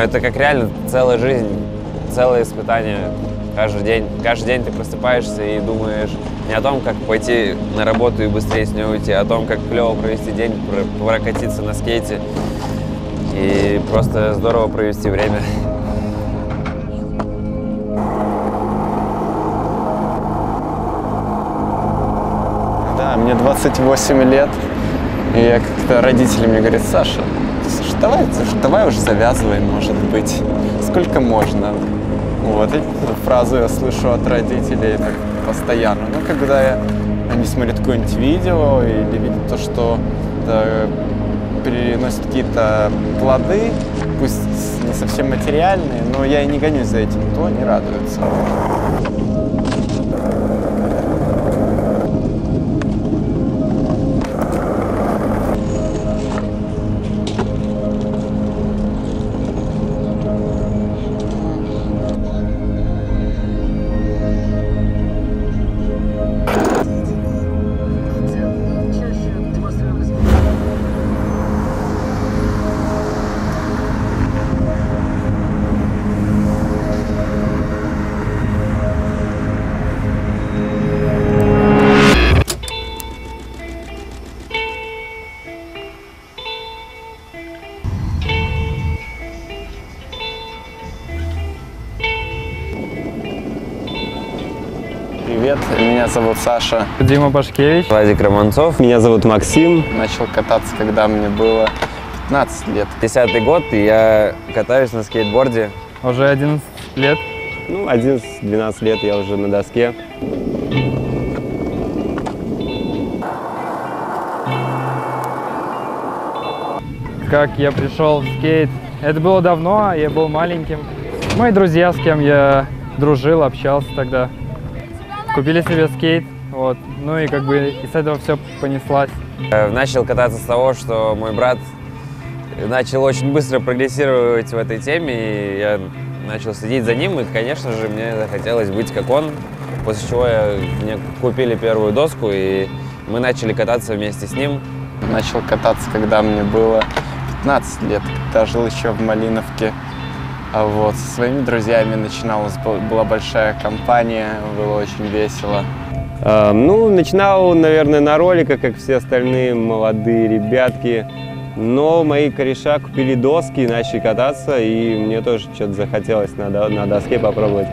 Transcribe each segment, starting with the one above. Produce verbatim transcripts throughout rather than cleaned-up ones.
это как реально целая жизнь, целое испытание каждый день. Каждый день ты просыпаешься и думаешь не о том, как пойти на работу и быстрее с нее уйти, а о том, как клево провести день, прокатиться на скейте и просто здорово провести время. Да, мне двадцать восемь лет, и я как-то родители мне говорят: Саша, слушай, давай, слушай, давай уже завязывай, может быть, сколько можно. Вот, эту фразу я слышу от родителей так постоянно. Но когда я, они смотрят какое-нибудь видео или видят то, что это переносит какие-то плоды, пусть не совсем материальные, но я и не гонюсь за этим, то они радуются. Привет, меня зовут Саша. Дима Пашкевич. Владик Романцов. Меня зовут Максим. Начал кататься, когда мне было пятнадцать лет. Десятый год, и я катаюсь на скейтборде. Уже одиннадцать лет. Ну, одиннадцать-двенадцать лет я уже на доске. Как я пришел в скейт? Это было давно, я был маленьким. Мои друзья, с кем я дружил, общался тогда, купили себе скейт, вот. Ну и как бы и с этого все понеслась. Начал кататься с того, что мой брат начал очень быстро прогрессировать в этой теме, и я начал следить за ним, и, конечно же, мне захотелось быть как он, после чего я, мне купили первую доску, и мы начали кататься вместе с ним. Начал кататься, когда мне было пятнадцать лет, когда жил еще в Малиновке. А вот со своими друзьями начинал, у нас была большая компания, было очень весело. А, ну, начинал, наверное, на роликах, как все остальные молодые ребятки. Но мои кореша купили доски и начали кататься, и мне тоже что-то захотелось на, на доске попробовать.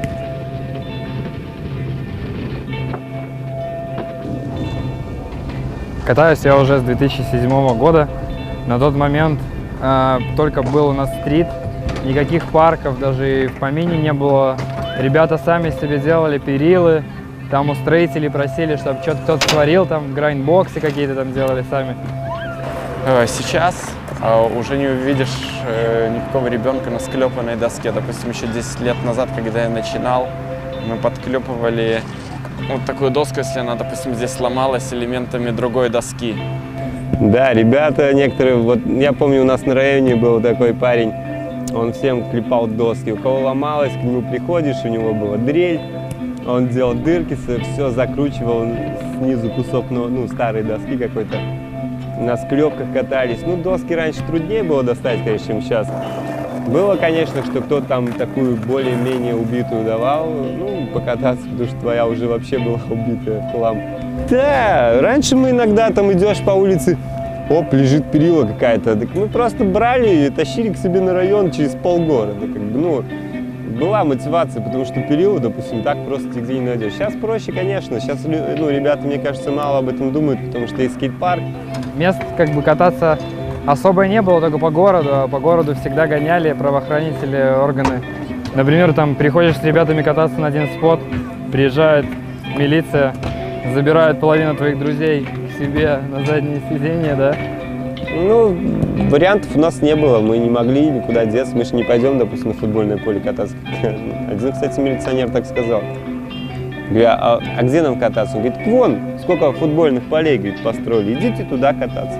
Катаюсь я уже с две тысячи седьмого года. На тот момент э, только был у нас стрит, никаких парков даже и в помине не было. Ребята сами себе делали перилы, там у строителей просили, чтобы что-то кто-то творил, там грайндбоксы какие-то там делали сами. Сейчас уже не увидишь никакого ребенка на склепанной доске. Допустим, еще десять лет назад, когда я начинал, мы подклепывали вот такую доску, если она, допустим, здесь сломалась, элементами другой доски. Да, ребята некоторые, вот я помню, у нас на районе был такой парень, он всем клепал доски. У кого ломалось, к нему приходишь, у него была дрель, он делал дырки, все закручивал снизу кусок, ну, старой доски какой-то. На склепках катались. Ну, доски раньше труднее было достать, конечно, чем сейчас. Было, конечно, что кто-то там такую более-менее убитую давал, ну, покататься, потому что твоя уже вообще была убитая в хлам. Да, раньше мы иногда там идешь по улице, оп, лежит перила какая-то. Так мы просто брали и тащили к себе на район через полгорода. Как бы, ну, была мотивация, потому что перилу, допустим, так просто нигде не найдешь. Сейчас проще, конечно. Сейчас, ну, ребята, мне кажется, мало об этом думают, потому что есть скейт-парк. Мест как бы кататься особо не было, только по городу, а по городу всегда гоняли правоохранители, органы. Например, там приходишь с ребятами кататься на один спот, приезжает милиция, забирает половину твоих друзей к себе на заднее сиденье, да? Ну, вариантов у нас не было, мы не могли никуда деться, мы же не пойдем, допустим, на футбольное поле кататься. Один, кстати, милиционер так сказал. Говорю, а, а где нам кататься? Он говорит, вон, сколько футбольных полей, говорит, построили, идите туда кататься.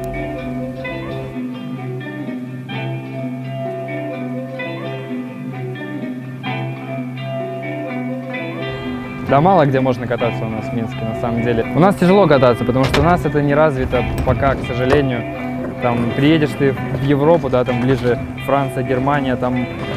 Да мало где можно кататься у нас в Минске, на самом деле. У нас тяжело кататься, потому что у нас это не развито пока, к сожалению. Там приедешь ты в Европу, да, там ближе Франция, Германия, там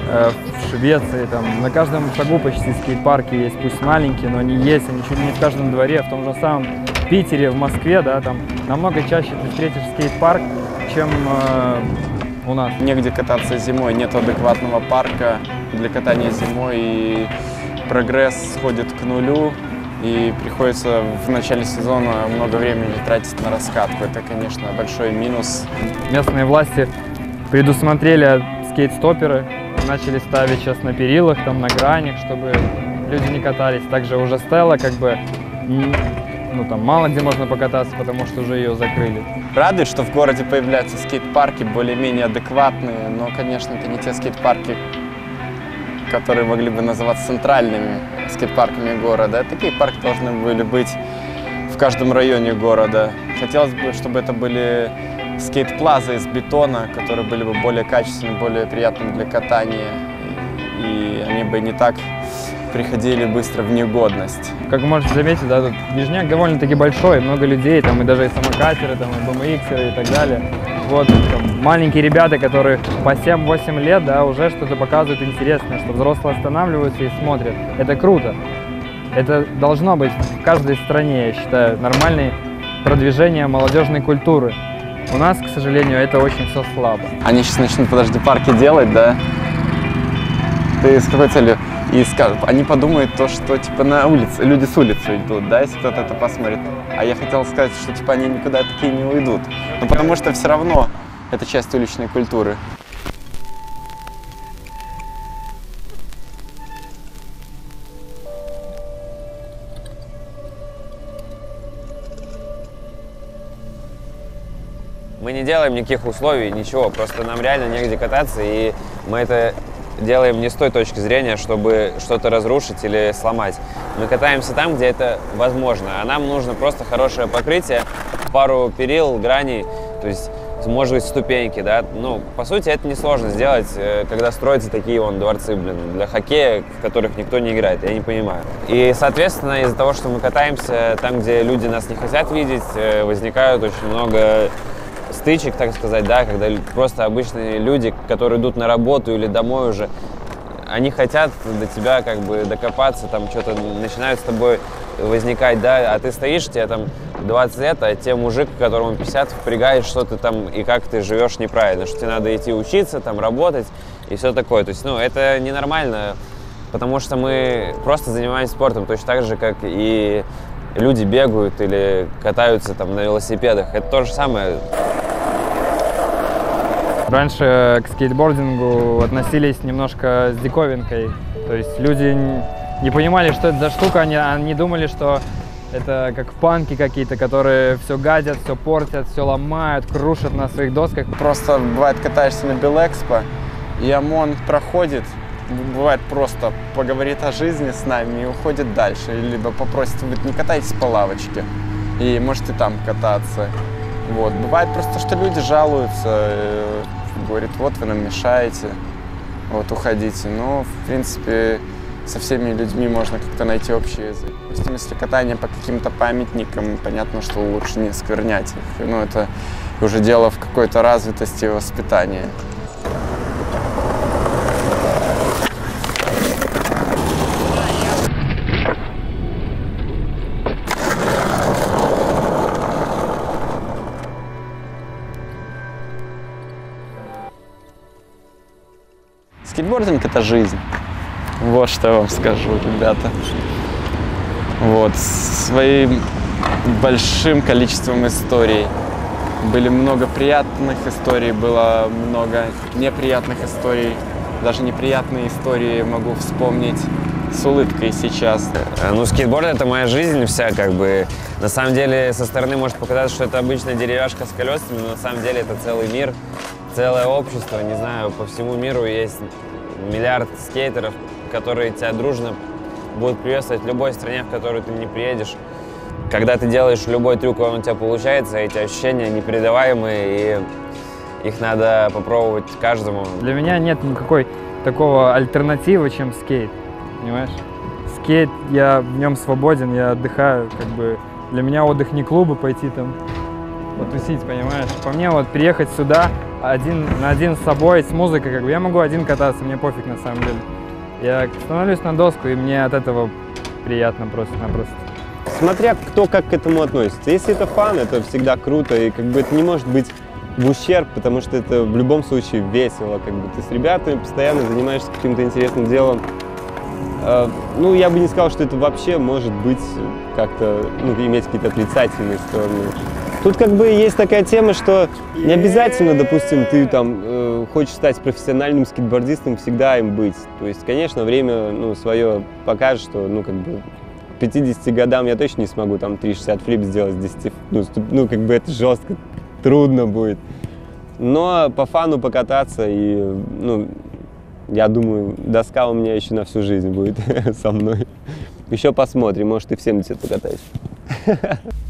э, в Швеции, там, на каждом шагу почти скейт-парки есть, пусть маленькие, но они есть, они чуть ли не в каждом дворе, в том же самом Питере, в Москве, да, там намного чаще ты встретишь скейт-парк, чем э, у нас. Негде кататься зимой, нет адекватного парка для катания зимой, и прогресс сходит к нулю, и приходится в начале сезона много времени тратить на раскатку. Это, конечно, большой минус. Местные власти предусмотрели скейт-стоперы, начали ставить сейчас на перилах, там на гранях, чтобы люди не катались. Также уже Стелла, как бы, ну там мало где можно покататься, потому что уже ее закрыли. Радует, что в городе появляются скейт-парки более-менее адекватные, но, конечно, это не те скейт-парки, которые могли бы называться центральными скейт-парками города. Такие парки должны были быть в каждом районе города. Хотелось бы, чтобы это были скейт-плазы из бетона, которые были бы более качественными, более приятными для катания, и они бы не так приходили быстро в негодность. Как вы можете заметить, да, тут Нижняк довольно-таки большой, много людей, там и даже и самокатеры, там, и бэ эм иксеры и так далее. Вот там, маленькие ребята, которые по семь-восемь лет, да, уже что-то показывают интересное, что взрослые останавливаются и смотрят. Это круто. Это должно быть в каждой стране, я считаю, нормальное продвижение молодежной культуры. У нас, к сожалению, это очень все слабо. Они сейчас начнут, подожди, парки делать, да? Ты с какой целью? И скажут, они подумают то, что типа на улице, люди с улицы идут, да, если кто-то это посмотрит. А я хотел сказать, что типа они никуда такие не уйдут. Ну потому что все равно это часть уличной культуры. Мы не делаем никаких условий, ничего, просто нам реально негде кататься, и мы это делаем не с той точки зрения, чтобы что-то разрушить или сломать. Мы катаемся там, где это возможно, а нам нужно просто хорошее покрытие, пару перил, граней, то есть, может быть, ступеньки, да. Ну, по сути, это несложно сделать, когда строятся такие вон дворцы, блин, для хоккея, в которых никто не играет, я не понимаю. И, соответственно, из-за того, что мы катаемся там, где люди нас не хотят видеть, возникают очень много стычек, так сказать, да, когда просто обычные люди, которые идут на работу или домой уже, они хотят до тебя как бы докопаться, там что-то начинают с тобой возникать, да, а ты стоишь, тебе там двадцать лет, а тебе мужик, которому пятьдесят, впрягает, что ты там и как ты живешь неправильно, что тебе надо идти учиться, там работать и все такое. То есть, ну, это ненормально, потому что мы просто занимаемся спортом точно так же, как и люди бегают или катаются там на велосипедах. Это то же самое. Раньше к скейтбордингу относились немножко с диковинкой. То есть люди не понимали, что это за штука, они, они думали, что это как панки какие-то, которые все гадят, все портят, все ломают, крушат на своих досках. Просто бывает катаешься на Белэкспо, и ОМОН проходит, бывает просто поговорит о жизни с нами и уходит дальше. Либо попросит, вы не катайтесь по лавочке, и можете там кататься. Вот. Бывает просто, что люди жалуются, говорят, вот вы нам мешаете, вот уходите. Но, в принципе, со всеми людьми можно как-то найти общий язык. Допустим, если катание по каким-то памятникам, понятно, что лучше не осквернять их. Ну, это уже дело в какой-то развитости и воспитании. Скейтбординг – это жизнь. Вот что я вам скажу, ребята. Вот, своим большим количеством историй. Были много приятных историй, было много неприятных историй. Даже неприятные истории могу вспомнить с улыбкой сейчас. Ну, скейтборд — это моя жизнь вся, как бы. На самом деле, со стороны может показаться, что это обычная деревяшка с колесами, но на самом деле это целый мир, целое общество. Не знаю, по всему миру есть миллиард скейтеров, которые тебя дружно будут приветствовать в любой стране, в которую ты не приедешь. Когда ты делаешь любой трюк, он у тебя получается, эти ощущения непередаваемые, и их надо попробовать каждому. Для меня нет никакой такого альтернативы, чем скейт, понимаешь? Скейт, я в нем свободен, я отдыхаю, как бы. Для меня отдых не клубы, пойти там потусить, понимаешь? По мне вот приехать сюда один на один с собой, с музыкой, как бы я могу один кататься, мне пофиг на самом деле. Я становлюсь на доску, и мне от этого приятно просто-напросто. Смотря кто как к этому относится. Если это фан, это всегда круто, и как бы это не может быть в ущерб, потому что это в любом случае весело. Как бы ты с ребятами постоянно занимаешься каким-то интересным делом. Ну, я бы не сказал, что это вообще может быть как-то, ну, иметь какие-то отрицательные стороны. Тут как бы есть такая тема, что не обязательно, допустим, ты там э, хочешь стать профессиональным скейтбордистом, всегда им быть. То есть, конечно, время, ну, свое покажет, что, ну, как бы, к пятидесяти годам я точно не смогу там три шестьдесят флип сделать с десяти, ну, ну, как бы это жестко, трудно будет. Но по фану покататься и, ну, я думаю, доска у меня еще на всю жизнь будет со мной. Еще посмотрим, может, и в семьдесят покатаюсь.